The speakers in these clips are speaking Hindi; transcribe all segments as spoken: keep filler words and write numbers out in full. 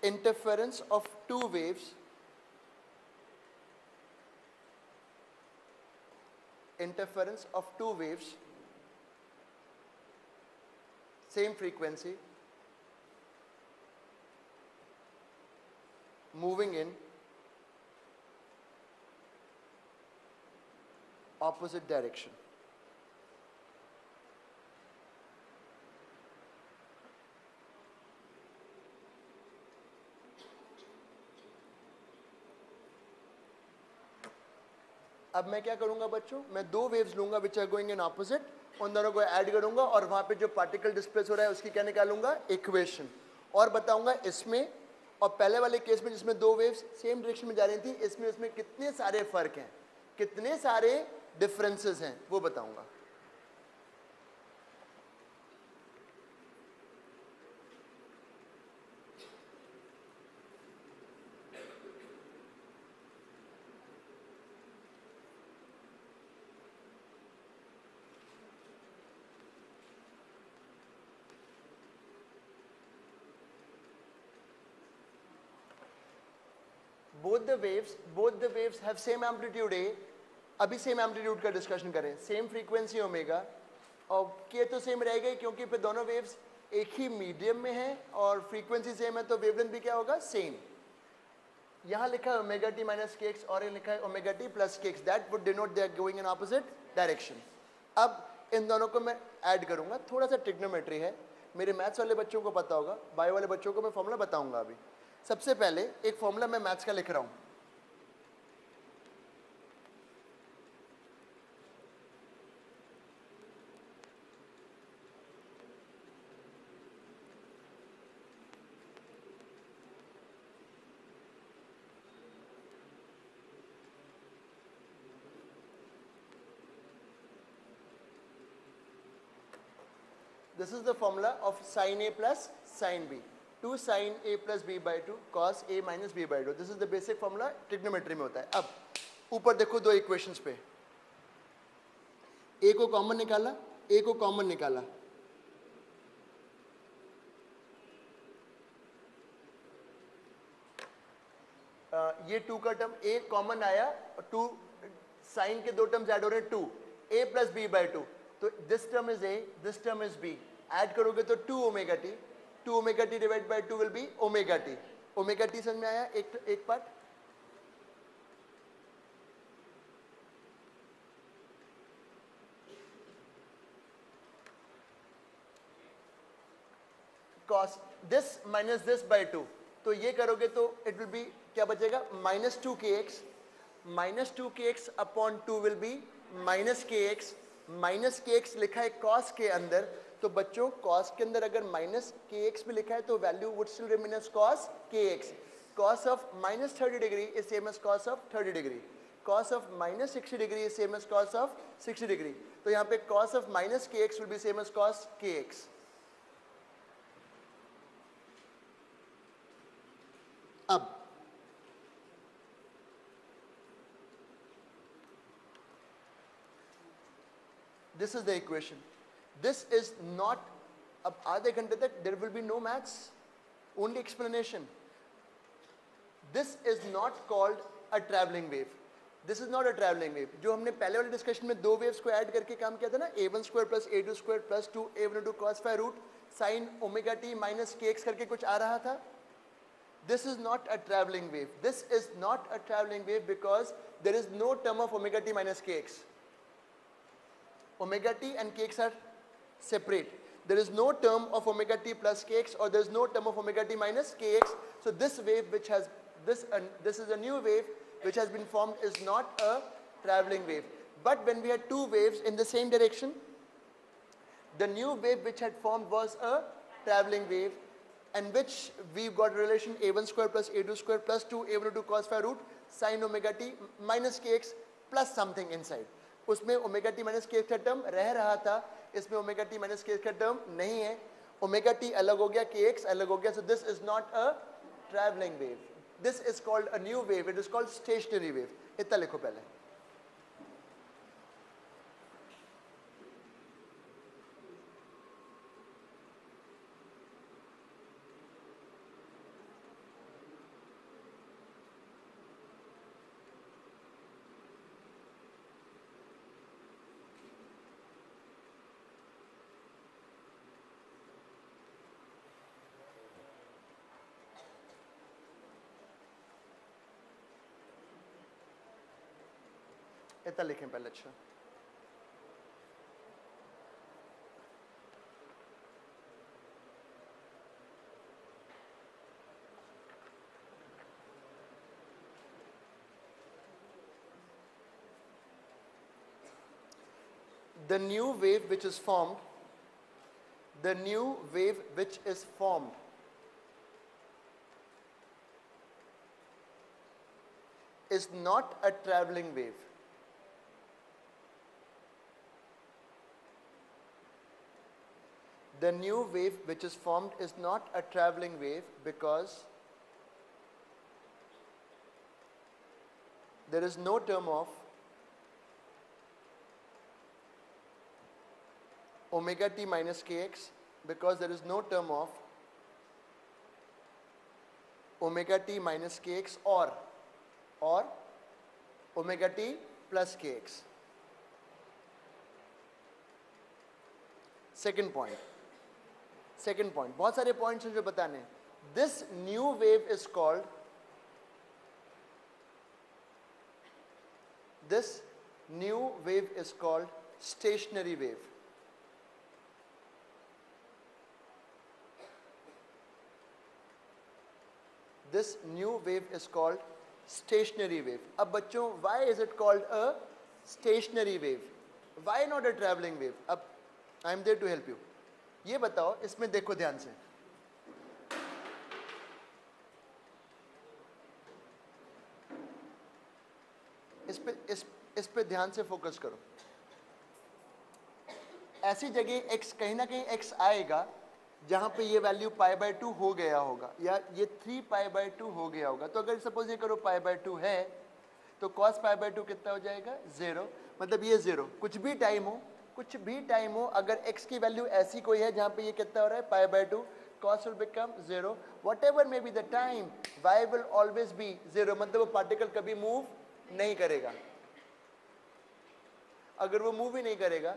interference of two waves interference of two waves, same frequency, moving in opposite direction. अब मैं क्या करूंगा बच्चों, मैं दो वेव्स लूंगा which are going in opposite, उन दोनों को ऐड करूंगा और वहां पे जो पार्टिकल डिस्प्लेस हो रहा है उसकी क्या निकालूंगा, इक्वेशन, और बताऊंगा इसमें और पहले वाले केस में जिसमें दो वेव्स सेम डायरेक्शन में जा रही थी, इसमें इसमें कितने सारे फर्क हैं, कितने सारे डिफरेंसेस हैं, वो बताऊंगा. both the waves both the waves have same amplitude A. अभी सेम एम्पलीट्यूड का डिस्कशन करें, सेम फ्रीक्वेंसी ओमेगा और के तो सेम रहेगा क्योंकि फिर दोनों वेव्स एक ही मीडियम में हैं और फ्रीक्वेंसी सेम है, तो वेवलेंथ भी क्या होगा, सेम. यहाँ लिखा है omega t minus k x और ये लिखा है omega t plus k x, that would denote they are going in opposite direction. अब इन दोनों को मैं ऐड करूंगा, थोड़ा सा ट्रिग्नोमेट्री है, मेरे मैथ्स वाले बच्चों को पता होगा, बायो वाले बच्चों को मैं फॉर्मूला बताऊंगा. अभी सबसे पहले एक फॉर्मूला मैं मैथ्स का लिख रहा हूं. This is the formula of sin A plus sin B. two sin A plus B by two cos A minus B by two. This is the basic formula, trigonometry में होता है. अब ऊपर देखो दो इक्वेशंस पे, A को कॉमन निकाला, A को कॉमन निकाला, आ, ये टू का टर्म A कॉमन आया, टू साइन के दो टर्म्स ऐड हो रहे हैं, two A plus B by two, तो this term is A, this term is B, add करोगे तो two omega t, two omega t divide by two will be omega t. Omega t समझ में आया एक एक part. Cos this minus this by two, तो ये करोगे तो इट विल बी क्या बचेगा, minus two k x, minus two k x upon two will be minus k x. Minus k x लिखा है कॉस के अंदर, तो बच्चों कॉस के अंदर अगर माइनस के एक्स भी लिखा है तो value would still remain as cos k x. Cos of minus thirty degree is same as cos of thirty degree, cos of minus sixty degree is same as cos of sixty degree. तो यहाँ पे cos of minus k x will be same as cos k x. अब this is the equation. This is not, अब आधे घंटे तक there will be no maths, only explanation. This is not called a traveling wave. This is not a traveling wave. जो हमने पहले वाले डिस्कशन में दो वेव्स को ऐड करके काम किया था ना, A one square plus A two square plus two A one two cos five root sine omega t minus k x करके कुछ आ रहा था. This is not a traveling wave. This is not a traveling wave because there is no term of omega t minus kx. Omega t and kx are separate. There is no term of omega t plus kx or there is no term of omega t minus kx. So this wave which has this uh, this is a new wave which has been formed is not a traveling wave. But when we had two waves in the same direction, the new wave which had formed was a traveling wave, and which we got relation a one square plus a two square plus two a one two cos phi root sin omega t minus kx plus something inside. उसमें omega t minus k x का टर्म रह रहा था, इसमें omega t minus k x का टर्म नहीं है. ओमेगा टी अलग हो गया, के एक्स अलग हो गया. So this is not a travelling wave, this is called a new wave, it is called stationary wave. इतना लिखो पहले. इतना लिखें पहले। अच्छा, the new wave which is formed, the new wave which is formed is not a traveling wave. The new wave which is formed is not a traveling wave because there is no term of omega t minus kx, because there is no term of omega t minus kx or or omega t plus kx. Second point. Second point. बहुत सारे points हैं जो बताने. This new wave is called, this new wave is called stationary wave. This new wave is called stationary wave. अब बच्चों, why is it called a stationary wave? Why not a traveling wave? अब I am there to help you. ये बताओ, इसमें देखो ध्यान से. इस पे इस इस पे ध्यान से फोकस करो. ऐसी जगह x, कहीं ना कहीं x आएगा जहां पे ये वैल्यू पाई बाय टू हो गया होगा, या ये थ्री पाई बाय टू हो गया होगा. तो अगर सपोज ये करो पाई बाय टू है, तो cos पाई बाय टू कितना हो जाएगा? जीरो. मतलब ये जीरो. कुछ भी टाइम हो, कुछ भी टाइम हो, अगर x की वैल्यू ऐसी कोई है जहां पे ये कितना हो रहा है? Pi by two. cos will become zero. Whatever may be the time, y will always be zero. मतलब वो पार्टिकल कभी मूव नहीं करेगा. अगर वो मूव ही नहीं करेगा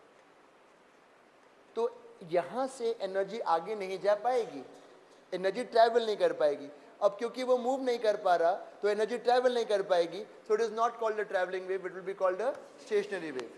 तो यहां से एनर्जी आगे नहीं जा पाएगी, एनर्जी ट्रैवल नहीं कर पाएगी. अब क्योंकि वो मूव नहीं कर पा रहा तो एनर्जी ट्रैवल नहीं कर पाएगी. So it is not called a travelling wave, it will be called a stationary wave.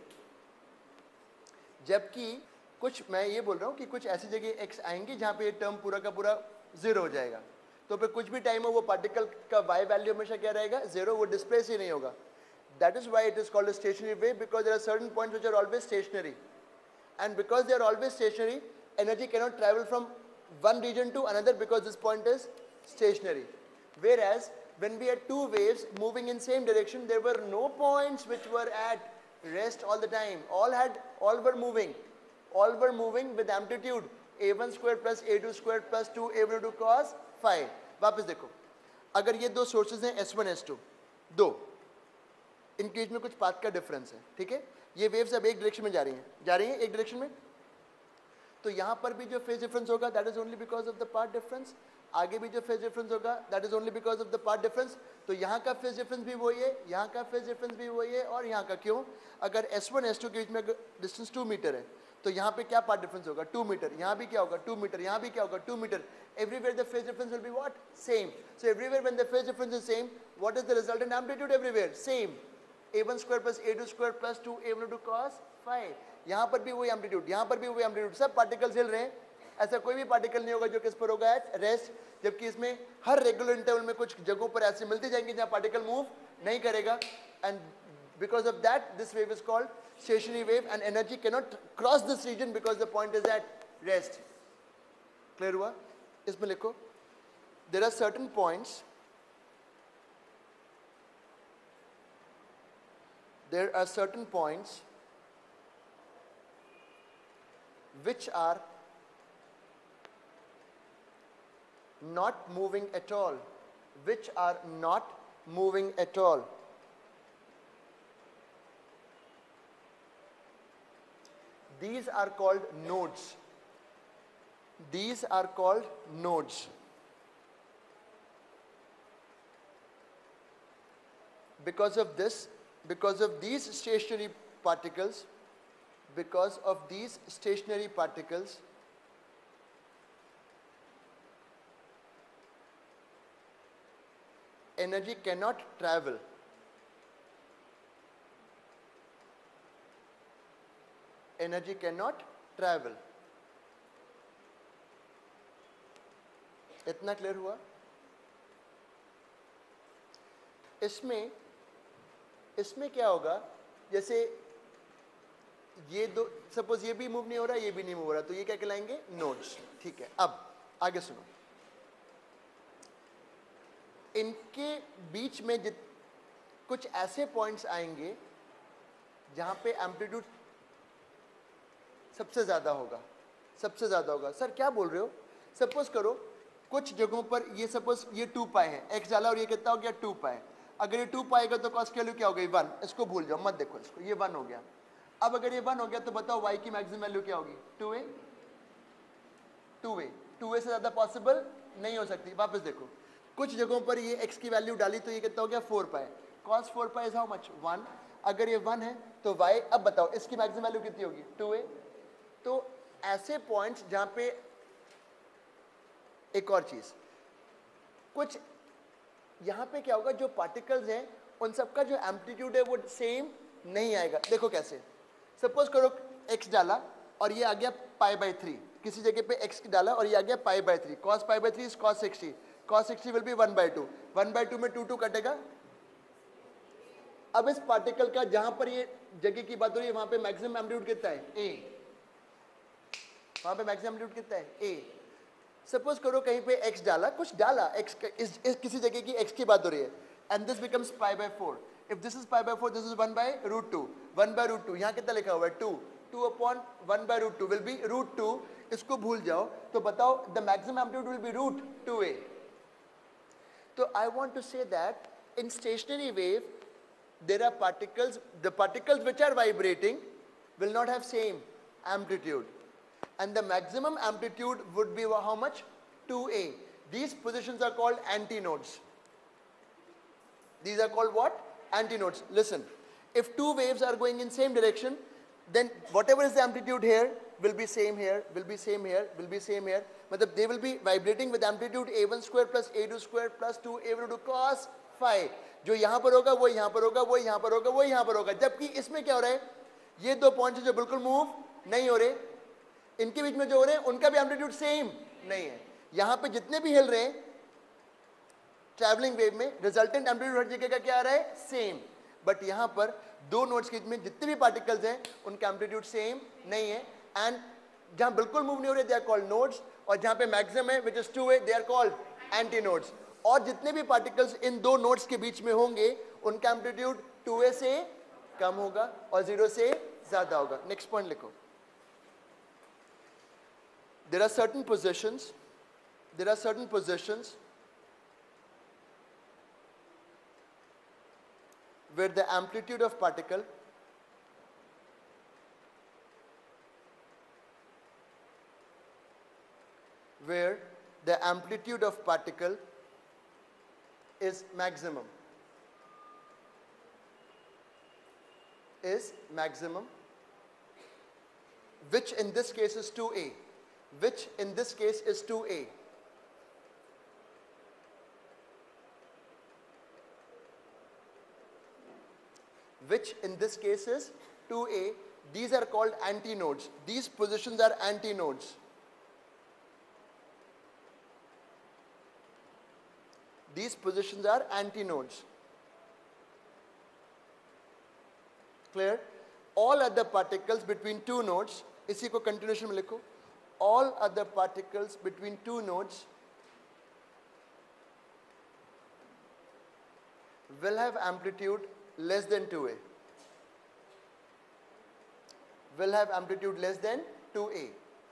जबकि कुछ, मैं ये बोल रहा हूं कि कुछ ऐसी जगह x आएंगी जहां पे ये टर्म पूरा का पूरा जीरो हो जाएगा. तो पे कुछ भी टाइम हो वो पार्टिकल का y वैल्यू हमेशा क्या रहेगा? जीरो. वो डिस्प्लेस ही नहीं होगा. That is why it is called a stationary wave, because there are certain points which are always stationary. And because they are always stationary, energy cannot travel from one region to another because this point is stationary. Whereas when we had two waves moving in same direction, there were no points which were at rest all the time. All had, all were moving. All were moving with amplitude a one squared plus a two squared plus two a one two cos phi. वापस देखो, अगर ये दो sources हैं S one S two, दो, इनके बीच में कुछ पाथ का डिफरेंस है, ठीक है? ये वेव्स अब एक डायरेक्शन में जा रही हैं, जा रही हैं एक डायरेक्शन में. तो यहाँ पर भी जो फेज डिफरेंस होगा that is only because of the path difference. आगे भी जो फेज डिफरेंस होगा that is only because of the path difference. तो यहाँ का फेज डिफरेंस भी वही है, यहाँ का फेज डिफरेंस भी वही है, और यहाँ का. क्यों? अगर एस वन एस टू के बीच में डिस्टेंस टू मीटर है तो यहाँ पे क्या पाथ डिफरेंस होगा? Two metre. यहाँ भी क्या होगा? Two metre. यहाँ भी क्या होगा? Two metre. Everywhere the phase difference will be what? Same. So everywhere when the phase difference is same, what is the resultant amplitude? Everywhere same. a one square plus a two square plus two a one two cos phi. यहाँ पर भी वही एम्पलीट्यूड, यहाँ पर भी वही एम्पलीट्यूड. सब पार्टिकल्स हिल रहे हैं. ऐसा कोई भी पार्टिकल नहीं होगा जो किस पर होगा? At rest. जबकि इसमें हर रेगुलर इंटरवल में कुछ जगहों पर ऐसे मिलती जाएंगी जहाँ पार्टिकल मूव नहीं करेगा. And because of that this wave is called stationary wave, and energy can not cross this region because the point is at rest. Clear हुआ? इसमें लिखो, there are certain points, there are certain points which are not moving at all, which are not moving at all. These are called nodes. These are called nodes. Because of this, because of these stationary particles, because of these stationary particles, energy cannot travel. energy cannot travel. इतना क्लियर हुआ? इसमें इसमें क्या होगा, जैसे ये दो, सपोज ये भी मूव नहीं हो रहा, ये भी नहीं मूव हो रहा, तो ये क्या कहलाएंगे? नोड्स. ठीक है, अब आगे सुनो. इनके बीच में जित कुछ ऐसे पॉइंट्स आएंगे जहां पे एम्पलीट्यूड सबसे ज्यादा होगा, सबसे ज्यादा होगा. सर क्या बोल रहे हो? सपोज करो कुछ जगहों पर ये, सपोज ये टू पाई है, एक्स डाला और ये कितना हो गया? Two pi. अगर ये टू पाई का तो कॉस की वैल्यू क्या हो गई? वन. इसको भूल जाओ, मत देखो इसको, ये वन हो गया. अब अगर ये वन हो गया तो बताओ y की मैक्सिमम वैल्यू क्या होगी? Two A. Two A two A से ज्यादा पॉसिबल नहीं हो सकती. वापस देखो, कुछ जगहों पर ये x की वैल्यू डाली तो ये कितना हो गया? Four pi. cos four pi is how much? One. अगर ये वन है तो y, अब बताओ इसकी मैक्सिमम वैल्यू कितनी होगी? Two A. तो ऐसे पॉइंट्स जहां पे, एक और चीज, कुछ यहां पे क्या होगा, जो पार्टिकल्स हैं उन सबका जो एम्पलीट्यूड है वो सेम नहीं आएगा. देखो कैसे, सपोज करो x डाला और ये आ गया पाई बाई थ्री. किसी जगह पे x डाला और ये आ गया pi by three. cos pi by three is cos sixty. cos sixty will be one by two. One by two में टू टू कटेगा. अब इस पार्टिकल का जहां पर ये जगह की बात हो रही है वहां पे मैक्सिमम एम्पलीट्यूड कितना है? a. वहां पे मैक्सिमम एम्पलीट्यूड कितना है? a. सपोज करो कहीं पे x डाला, कुछ डाला x, इस, इस किसी जगह की x की बात हो रही है, and this becomes pi by four. If this is pi by four, this is one by root two. one by root two. यहाँ कितना लिखा हुआ है? two. two upon one by root two will be root two. इसको भूल जाओ तो बताओ the maximum amplitude will be root two a. तो I want to say that in stationary wave there are particles, the particles which are vibrating will not have same amplitude, and the maximum amplitude would be how much? two a. These positions are called antinodes. These are called what? Antinodes. Listen, if two waves are going in same direction, then whatever is the amplitude here will be same here, will be same here, will be same here. But they will be vibrating with amplitude a one square plus a two square plus two a one to cos phi. जो यहाँ पर होगा वो यहाँ पर होगा, वो यहाँ पर होगा, वो यहाँ पर होगा. जबकि इसमें क्या हो रहा है, ये दो पॉइंट्स जो बिल्कुल मूव नहीं हो रहे, इनके बीच में जो हो रहे हैं उनका भी एम्पलीट्यूड सेम नहीं है. यहाँ पे जितने भी हिल रहे हैं ट्रैवलिंग वेव में, रिजल्टेंट एम्पलीट्यूड हर जगह का क्या आ रहा है? सेम. बट यहाँ पर दो नोड्स के बीच में जितने भी पार्टिकल्स हैं उनका एम्पलीट्यूड सेम नहीं है. एंड जहाँ बिल्कुल मूव नहीं हो रहे दे आर कॉल्ड नोड्स, और जहाँ पे मैक्सिमम है which is two A, they are called antinodes. और जितने भी पार्टिकल्स इन दो नोड्स के बीच में होंगे उनका एम्पलीट्यूड टू ए से कम होगा और जीरो से ज्यादा होगा. नेक्स्ट पॉइंट लिखो. There are certain positions, there are certain positions where the amplitude of particle where the amplitude of particle is maximum is maximum which in this case is two a, which in this case is two a. Which in this case is two a. These are called antinodes. These positions are antinodes. These positions are antinodes. Clear? All other particles between two nodes, इसी को continuation में लिखो. All other particles between two nodes will have amplitude less than two a. Will have amplitude less than two a.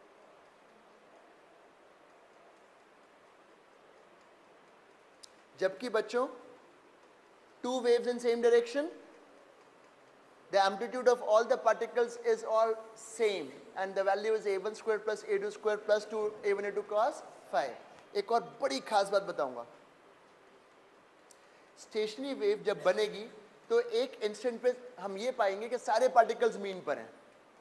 जबकि बच्चों two waves in same direction, the amplitude of all the particles is all same and the value is a one square plus a two square plus two a one a two cos phi. एक और बड़ी खास बात बताऊंगा. स्टेशनरी वेव जब बनेगी तो एक इंस्टेंट पे हम ये पाएंगे कि सारे पार्टिकल्स मीन पर हैं.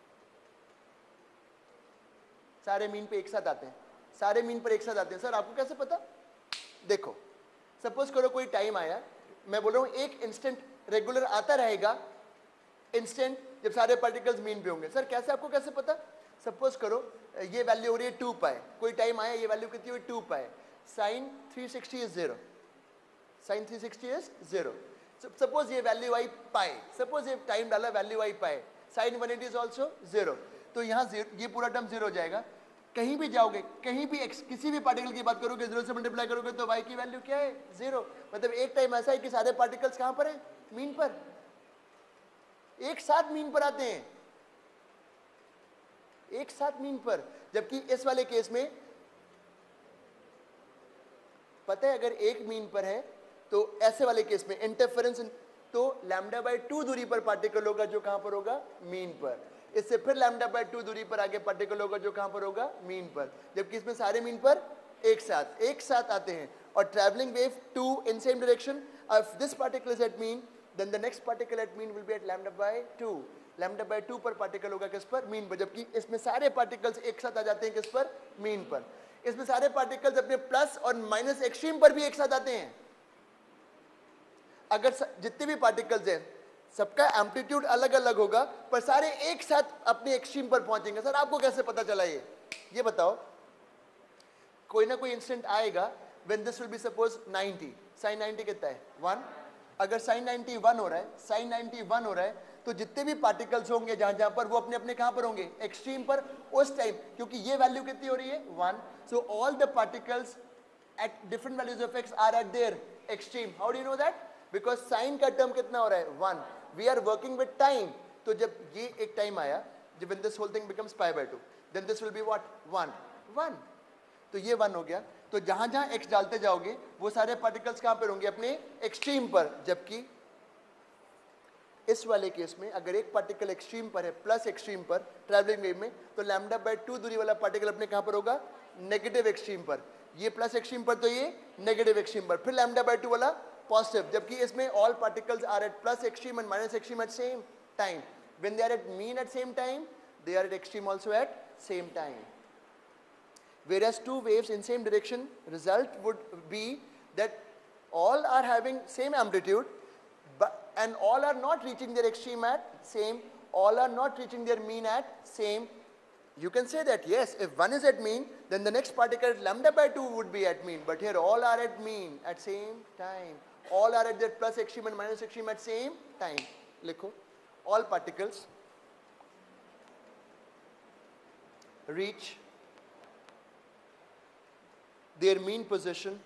सारे मीन पे एक साथ आते हैं. सारे मीन पर एक साथ आते हैं. सर आपको कैसे पता? देखो, सपोज करो कोई टाइम आया, मैं बोल रहा हूं एक इंस्टेंट रेगुलर आता रहेगा. इंस्टेंट जब सारे पार्टिकल्स मीन पे होंगे। सर कैसे, आपको कैसे पता? सपोज करो ये वैल्यू हो रही है टू पाई, कोई टाइम आया ये वैल्यू कितनी हुई two pi, sine three sixty is zero, sine three sixty is zero. Suppose ये वैल्यू आई पाई, सपोज ये टाइम डाला वैल्यू आई pi, sine one eighty is also zero, तो यहाँ ये पूरा टर्म जीरो हो जाएगा। कहीं भी जाओगे, कहीं भी x, किसी भी पार्टिकल की बात करोगे, जीरो से मल्टीप्लाई करोगे तो y की वैल्यू क्या है? जीरो। मतलब एक टाइम ऐसा है कि सारे पार्टिकल्स कहां पर हैं? मीन पर, एक साथ मीन पर आते हैं, एक साथ मीन पर। जबकि इस वाले केस में पता है, अगर एक मीन पर है तो ऐसे वाले केस में इंटरफेरेंस, तो लैम्डा बाय टू दूरी पर पार्टिकल होगा जो कहां पर होगा? मीन पर। इससे फिर लैम्डा बाय टू दूरी पर आगे पार्टिकल होगा जो कहां पर होगा? मीन पर। जबकि इसमें सारे मीन पर एक साथ एक साथ आते हैं। और travelling wave two in same direction, if this particle is at mean, then the next particle at mean will be at lambda by two. Lambda by two पर पार्टिकल होगा किस पर? मीन पर। जबकि इसमें सारे पार्टिकल्स एक साथ आ जाते हैं किस पर? मीन पर। इसमें सारे पार्टिकल्स अपने प्लस और माइनस एक्सट्रीम पर भी एक साथ आते हैं। अगर जितने भी पार्टिकल्स हैं सबका एम्पलीट्यूड अलग अलग होगा, पर सारे एक साथ अपने एक्सट्रीम पर पहुंचेंगे। सर आपको कैसे पता चला? ये ये बताओ। कोई ना कोई इंस्टेंट आएगा when this will be suppose ninety, sine ninety कितना है? वन। अगर साइन नाइंटी वन हो रहा है, साइन नाइंटी वन हो रहा है, तो जितने भी पार्टिकल्स होंगे जहां जहां पर, वो अपने अपने कहां पर होंगे? एक्सट्रीम पर उस टाइम, क्योंकि ये वैल्यू कितनी हो रही है? One. So all the particles at different values of x are at their extreme. How do you know that? Because sine का टर्म कितना हो रहा है? One. We are working with time. तो जब ये एक टाइम आया, जब when this whole thing becomes pi by two, then this will be what? One. One. तो ये वन हो गया। तो जहां जहां x डालते जाओगे वो सारे पार्टिकल्स कहां पर होंगे? अपने एक्सट्रीम पर। जबकि इस वाले केस में अगर एक पार्टिकल एक्सट्रीम पर है, प्लस एक्सट्रीम पर ट्रैवलिंग वेव में, तो लैम्डा बाय टू दूरी वाला पार्टिकल अपने कहां पर होगा? नेगेटिव एक्सट्रीम पर। ये प्लस एक्सट्रीम पर, तो ये नेगेटिव एक्सट्रीम पर। फिर लैम्डा बाय टू वाला पॉजिटिव। जबकि इसमें all particles are at plus extreme and minus extreme at same time. When they are at mean at same time, they are at extreme also at same time. Whereas two waves in same direction, result would be that all are having same amplitude, but and all are not reaching their extreme at same, all are not reaching their mean at same. You can say that yes, if one is at mean, then the next particle at lambda by two would be at mean, but here all are at mean at same time. All are at their plus extreme and minus extreme at same time. Likho, all particles reach their mean position,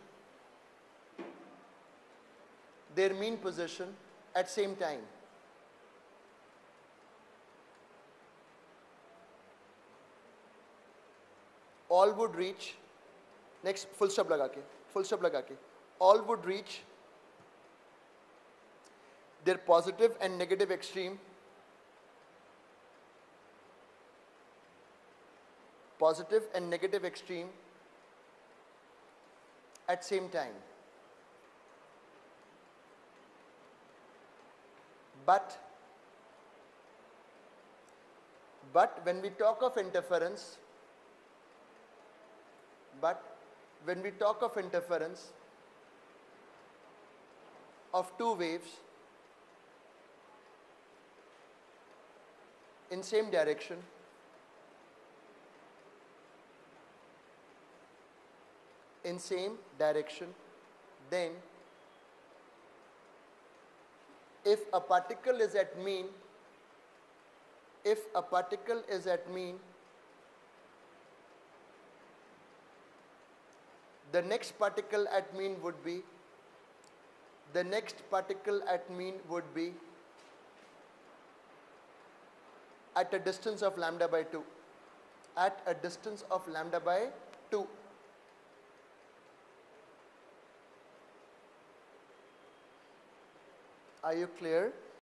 their mean position at same time. All would reach, next full stop लगा के, full stop लगा के, all would reach their positive and negative extreme, positive and negative extreme at same time. But, but when we talk of interference, but when we talk of interference of two waves in same direction, in same direction, then if a particle is at mean, if a particle is at mean, the next particle at mean would be, the next particle at mean would be at a distance of lambda by two, at a distance of lambda by two. Are you clear?